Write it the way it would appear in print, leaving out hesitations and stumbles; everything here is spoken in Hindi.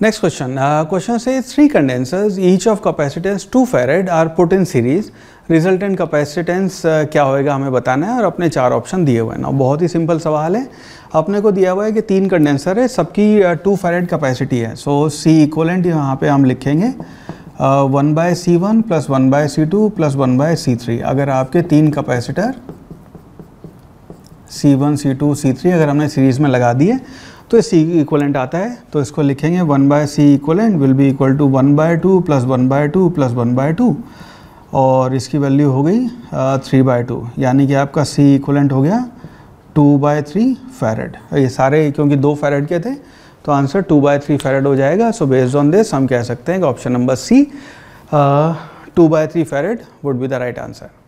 Next question. Question says 3 condensers, each of capacitance 2 farad are put in series. Resultant capacitance क्या होएगा हमें बताना है और अपने 4 ऑप्शन दिए हुए हैं ना। बहुत ही सिंपल सवाल है। अपने को दिया हुआ है कि 3 कंडेंसर है, सबकी 2 farad कैपेसिटी है। सो C इक्वलेंट यहाँ पे हम लिखेंगे 1/C1 plus 1/C2 plus 1/C3। अगर आपके 3 कैपेसिटर C1, C2, C3 अगर हमने सीरीज़ में लगा दिए तो C इक्वलेंट आता है। तो इसको लिखेंगे 1/C equivalent will be equal to 1/2 plus 1/2 plus 1/2 और इसकी वैल्यू हो गई 3/2, यानी कि आपका C इक्वलेंट हो गया 2/3 फैरड। ये सारे क्योंकि 2 फैरड के थे तो आंसर 2/3 फैरड हो जाएगा। सो बेस्ड ऑन दिस हम कह सकते हैं कि option number C 2/3 farad would be the right answer.